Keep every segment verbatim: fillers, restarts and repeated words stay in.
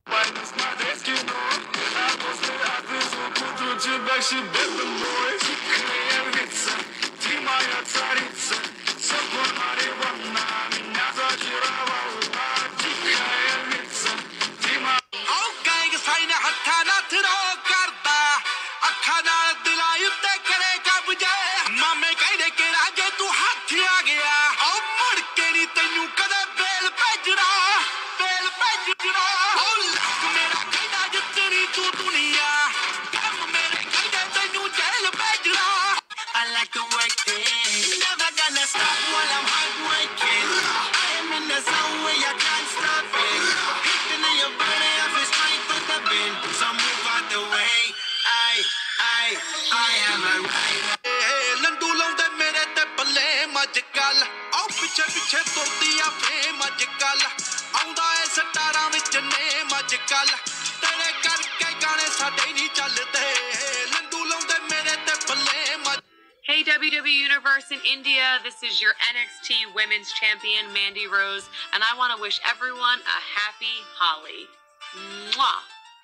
Hey W W E Universe in India, this is your N X T Women's Champion, Mandy Rose, and I want to wish everyone a happy Holi. Mwah!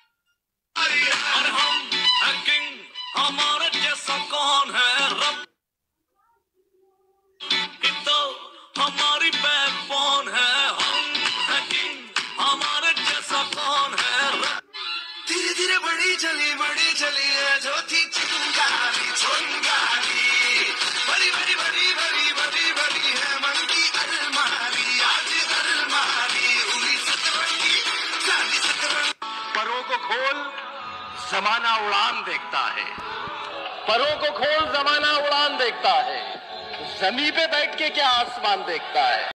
धीरे-धीरे बड़ी चली बड़ी चली है जो थी चिंगारी चिंगारी बड़ी बड़ी बड़ी बड़ी बड़ी बड़ी है मन की अलमारी आज अलमारी हुई सतरंगी जानी सतरंगी। परों को खोल जमाना उड़ान देखता है, परों को खोल जमाना उड़ान देखता है, जमीन पे बैठ के क्या आसमान देखता है।